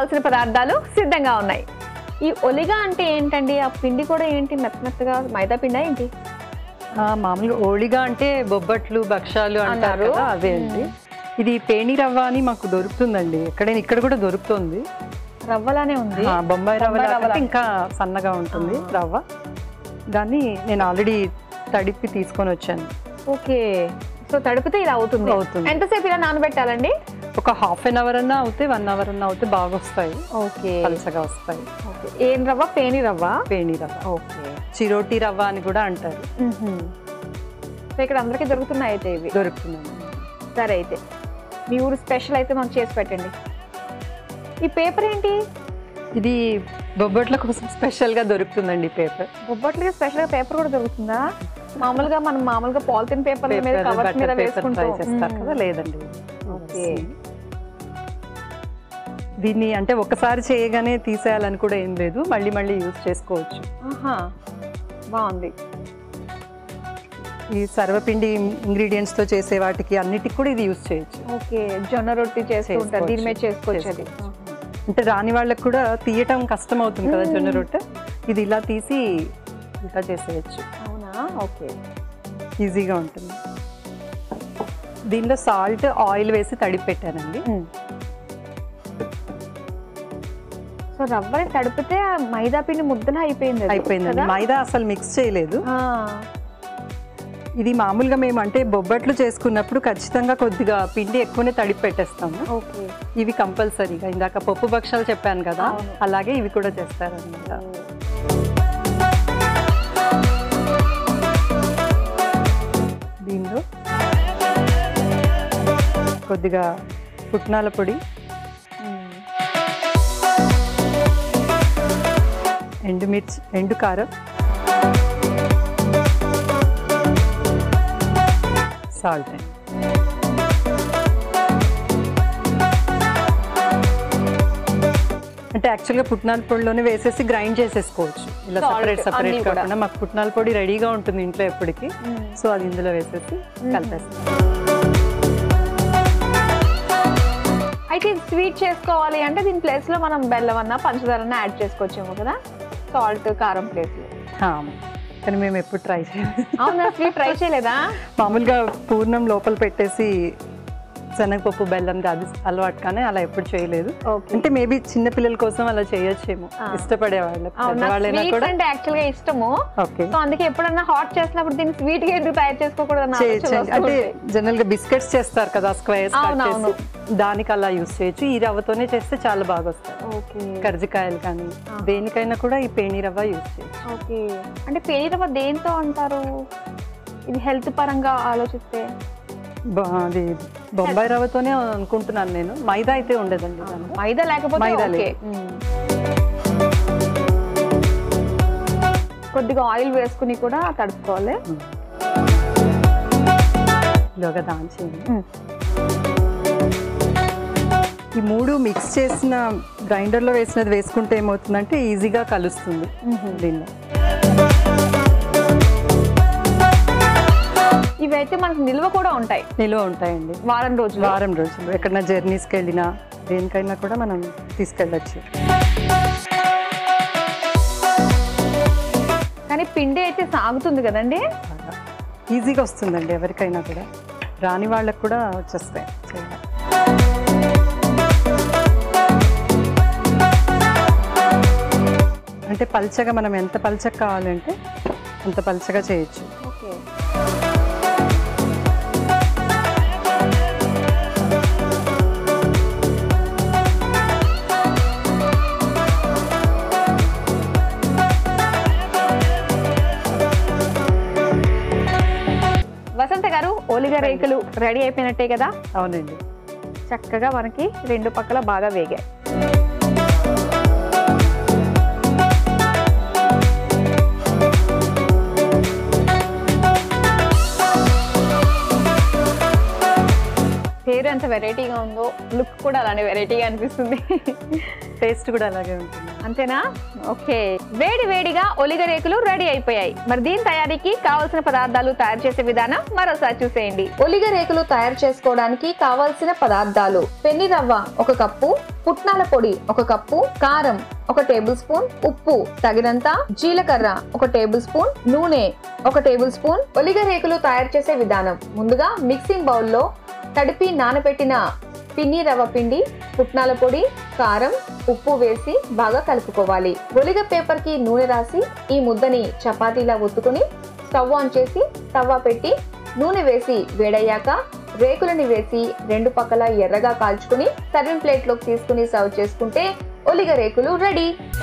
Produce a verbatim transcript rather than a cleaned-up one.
కావాల్సిన పదార్థాలు సిద్ధంగా ఉన్నాయి. ఈ ఒలిగా అంటే ఏంటండి? ఆ పిండి కూడా ఏంటి మెత్త మెత్తగా మైదా పిండా ఏంటి? మామూలుగా ఓళిగా అంటే బొబ్బట్లు భక్షాలు అంటారు కదా, అదే అండి. ఇది పేణి రవ్వ అని మాకు దొరుకుతుందండి, ఎక్కడైనా ఇక్కడ కూడా దొరుకుతుంది. రవ్వలానే ఉంది, బొంబాయి రవ్వ ఇంకా సన్నగా ఉంటుంది రవ్వ. దాన్ని నేను ఆల్రెడీ తడిపి తీసుకొని వచ్చాను. ఓకే, సో తడిపితే ఇలా అవుతుంది. అవుతుంది. ఎంతసేపు ఇలా నానబెట్టాలండి? ఒక హాఫ్ అన్ అవర్ అన్నా అవుతే వన్ అవర్ అన్నా అవుతే బాగా వస్తాయి. ఓకే, పలసగా వస్తాయి. ఏం రవ్వ? పేణి రవ్వ. పేణి రవ్వ. ఓకే, చిరోటి రవ్వ అని కూడా అంటారు. సో ఇక్కడ అందరికీ దొరుకుతున్నాయి అయితే ఇవి? దొరుకుతున్నాయి. సరే, అయితే మీ ఊరు స్పెషల్ అయితే మాకు చేసి పెట్టండి. ఈ పేపర్ ఏంటి? ఇది బొబ్బట్ల కోసం స్పెషల్ గా దొరుకుతుందండి పేపర్. బొబ్బట్లకి స్పెషల్ గా పేపర్ కూడా దొరుకుతుందా? మామూలుగా మనం మామూలుగా పాలిథిన్ పేపర్ మీద కవర్స్ మీద వేసుకుంటాం కదా, లేదండి. ఓకే, దీన్ని అంటే ఒకసారి చేయగానే తీసేయాలని కూడా ఏం లేదు, మళ్ళీ మళ్ళీ యూజ్ చేసుకోవచ్చు. బాగుంది. ఈ సర్వపిండి ఇంగ్రీడియంట్స్ తో చేసే వాటికి అన్నిటికి కూడా ఇది యూజ్ చేయొచ్చు. ఓకే, జొన్న రొట్టి చేసుకుంటారు, దీని మీద చేసుకోవచ్చు. అంటే రాని వాళ్ళకి కూడా తీయటం కష్టం అవుతుంది కదా జొన్న రొట్టె, ఇది ఇలా తీసి ఇలా చేసేయచ్చు. అవునా? ఓకే, ఈజీగా ఉంటుంది. దీనిలో సాల్ట్ ఆయిల్ వేసి తడిపి పెట్టానండి. సో రవ్వని తడిపితే మైదా పిండి ముద్దలా అయిపోయింది. అయిపోయిందండి, మైదా అసలు మిక్స్ చేయలేదు. ఇది మామూలుగా మేము అంటే బొబ్బట్లు చేసుకున్నప్పుడు ఖచ్చితంగా కొద్దిగా పిండి ఎక్కువనే తడిపి పెట్టేస్తాము. ఓకే, ఇవి కంపల్సరీగా. ఇందాక పప్పు భక్షాలు చెప్పాను కదా, అలాగే ఇవి కూడా చేస్తారన్నమాట. దీనిలో కొద్దిగా పుట్నాల పొడి, ఎండుమిర్చి, ఎండు కారం, సాల్ట్. అంటే యాక్చువల్గా పుట్నాల పొడిలోనే వేసేసి గ్రైండ్ చేసేసుకోవచ్చు, ఇలా సపరేట్ సపరేట్ కాకుండా. మాకు పుట్నాల పొడి రెడీగా ఉంటుంది ఇంట్లో ఎప్పటికీ, సో అది ఇందులో వేసేసి కలిపేస్తాం. అయితే స్వీట్ చేసుకోవాలి అంటే దీని ప్లేస్ లో మనం బెల్లం అన్న పంచదార అన్న యాడ్ చేసుకోవచ్చేమో కదా, సాల్ట్ కారం ప్లేస్ లో. కానీ మేము ఎప్పుడు ట్రై చేయలేదు. అవునా? స్వీట్ ట్రై చేయలేదా? మామూలుగా పూర్ణం లోపల పెట్టేసి శనగపప్పు బెల్లం అది అలవాటు, కానీ అలా ఎప్పుడు చేయలేదు. అంటే మేబీ చిన్న పిల్లల కోసం అలా చేయొచ్చేమో, ఇష్టపడే వాళ్ళు. అంటే యాక్చువల్ గా ఇష్టము, సో అందుకే ఎప్పుడన్నా హాట్ చేసినప్పుడు దీన్ని స్వీట్ గా ఎందుకు తయారు చేసుకోకూడదు. అంటే జనరల్ గా బిస్కెట్స్ చేస్తారు కదా స్క్వేర్స్, దానికి అలా యూజ్ చేయొచ్చు. ఈ రవ్వతోనే చేస్తే చాలా బాగా వస్తాయి. కర్జికాయలు కానీ దేనికైనా కూడా ఈ పేణి రవ్వ యూజ్ చేయొచ్చు. ఓకే, అంటే పేణి రవ్వ దేంతో అంటారు? ఇది హెల్త్ పరంగా ఆలోచిస్తే అది బొంబాయి రవ్వతోనే అనుకుంటున్నాను నేను. మైదా అయితే ఉండదండి. మైదా లేకపోతే మైదా కొద్దిగా ఆయిల్ వేసుకుని కూడా తడుపుకోవాలి. ఇలాగా దాల్చి ఈ మూడు మిక్స్ చేసిన గ్రైండర్లో వేసినది వేసుకుంటే ఏమవుతుందంటే ఈజీగా కలుస్తుంది దీనిలో. ఇవైతే మనకు నిల్వ కూడా ఉంటాయి. నిల్వ ఉంటాయండి, వారం రోజులు వారం రోజులు ఎక్కడైనా జర్నీస్కి వెళ్ళినా దేనికైనా కూడా మనం తీసుకెళ్ళచ్చు. కానీ పిండి అయితే సాగుతుంది కదండి, ఈజీగా వస్తుందండి ఎవరికైనా కూడా. రాని వాళ్ళకి కూడా వచ్చేస్తాయి. అంటే పల్చగా మనం ఎంత పల్చగా కావాలంటే అంత పల్చగా చేయొచ్చు. ఓకే, వసంత గారు ఓలిగా రేకులు రెడీ అయిపోయినట్టే కదా? అవునండి, చక్కగా మనకి రెండు పక్కల బాగా వేగాయి. పేరు ఎంత వెరైటీగా ఉందో లుక్ కూడా అలానే వెరైటీగా అనిపిస్తుంది. టేస్ట్ కూడా అలాగే ఉంటుంది. అంతేనా? ఓకే, వేడి వేడిగా ఒలిగ రేకులు రెడీ అయిపోయాయి. మరి దీని తయారీకి కావాల్సిన పదార్థాలు తయారు చేసే విధానం మరోసారి చూసేయండి. ఒలిగ రేకులు తయారు చేసుకోవడానికి కావాల్సిన పదార్థాలు: పెన్ని రవ్వ ఒక కప్పు, పుట్నాల పొడి ఒక కప్పు, కారం ఒక టేబుల్ స్పూన్, ఉప్పు తగినంత, జీలకర్ర ఒక టేబుల్ స్పూన్, నూనె ఒక టేబుల్ స్పూన్. ఒలిగ రేకులు తయారు చేసే విధానం: ముందుగా మిక్సింగ్ బౌల్లో తడిపి నానబెట్టిన పిన్ని రవ్వ పిండి, పుట్నాల పొడి, కారం, ఉప్పు వేసి బాగా కలుపుకోవాలి. ఒలిగ పేపర్ కి నూనె రాసి ఈ ముద్దని చపాతీలా ఒత్తుకుని స్టవ్ ఆన్ చేసి తవ్వ పెట్టి నూనె వేసి వేడయ్యాక రేకులని వేసి రెండు పక్కల ఎర్రగా కాల్చుకుని సర్వింగ్ ప్లేట్ లోకి తీసుకుని సర్వ్ చేసుకుంటే ఒలిగ రేకులు రెడీ.